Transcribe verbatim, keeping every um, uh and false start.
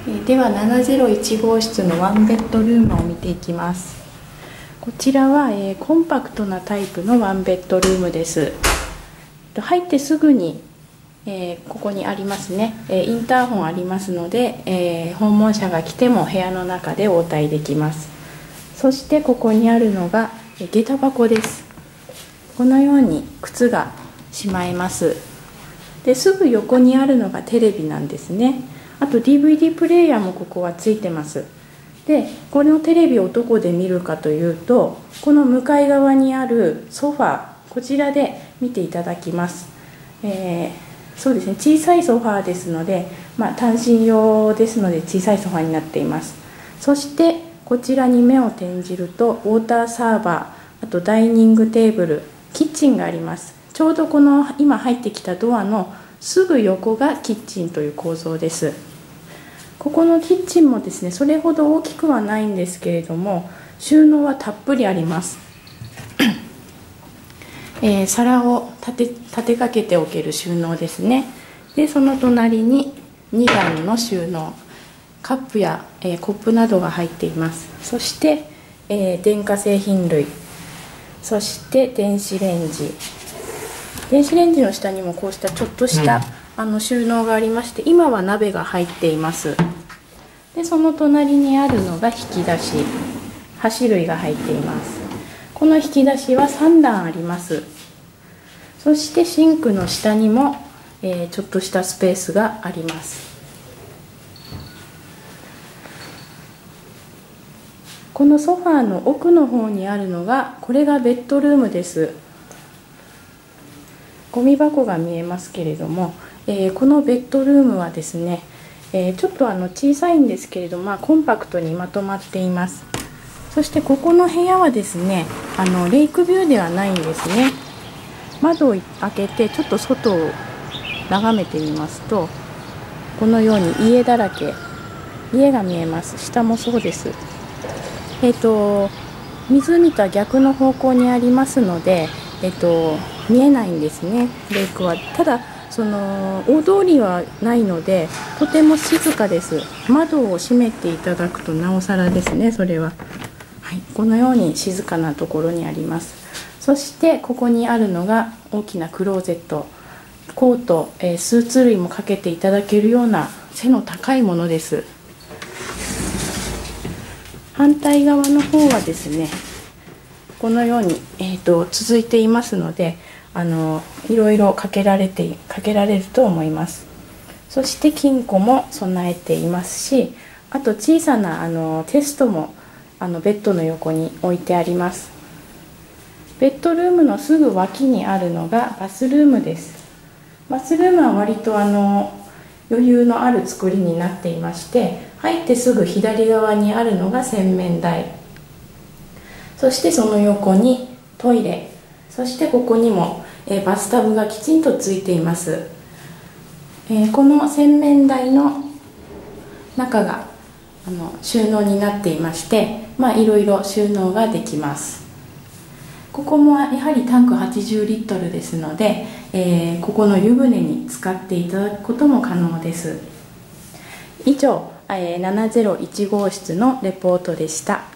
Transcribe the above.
ではななゼロいち号室のワンベッドルームを見ていきます。こちらは、えー、コンパクトなタイプのワンベッドルームです。入ってすぐに、えー、ここにありますね、えー、インターホンありますので、えー、訪問者が来ても部屋の中で応対できます。そしてここにあるのが下駄箱です。このように靴がしまえます。ですぐ横にあるのがテレビなんですね。あと ディーブイディー プレイヤーもここはついてます。でこのテレビをどこで見るかというと、この向かい側にあるソファー、こちらで見ていただきます。えー、そうですね、小さいソファーですので、まあ、単身用ですので小さいソファーになっています。そしてこちらに目を転じるとウォーターサーバー、あとダイニングテーブル、キッチンがあります。ちょうどこの今入ってきたドアのすぐ横がキッチンという構造です。ここのキッチンもですね、それほど大きくはないんですけれども、収納はたっぷりあります。えー、皿を立て、立てかけておける収納ですね。でその隣にに段の収納、カップや、えー、コップなどが入っています。そして、えー、電化製品類、そして電子レンジ、電子レンジの下にもこうしたちょっとした、うん、あの収納がありまして、今は鍋が入っています。でその隣にあるのが引き出し、箸類が入っています。この引き出しはさん段あります。そしてシンクの下にも、えー、ちょっとしたスペースがあります。このソファーの奥の方にあるのが、これがベッドルームです。ゴミ箱が見えますけれども、えー、このベッドルームはですね、えー、ちょっとあの小さいんですけれども、まあ、コンパクトにまとまっています。そしてここの部屋はですね、あのレイクビューではないんですね。窓を開けてちょっと外を眺めてみますと、このように家だらけ、家が見えます。下もそうです。えっと湖とは逆の方向にありますので、えっと見えないんですね、レイクは。ただその大通りはないので、とても静かです。窓を閉めていただくとなおさらですね、それは。はい、このように静かなところにあります。そしてここにあるのが大きなクローゼット、コート、えー、スーツ類もかけていただけるような背の高いものです。反対側の方はですね、このように、えーと、続いていますので、あのいろいろかけられてかけられると思います。そして金庫も備えていますし、あと小さなあのテストもあのベッドの横に置いてあります。ベッドルームのすぐ脇にあるのがバスルームです。バスルームは割とあの余裕のある作りになっていまして、入ってすぐ左側にあるのが洗面台、そしてその横にトイレ、そしてここにも、えー、バスタブがきちんとついています。えー、この洗面台の中があの収納になっていまして、まあいろいろ収納ができます。ここもやはりタンクはちじゅうリットルですので、えー、ここの湯船に使っていただくことも可能です。以上、えー、ななゼロいち号室のレポートでした。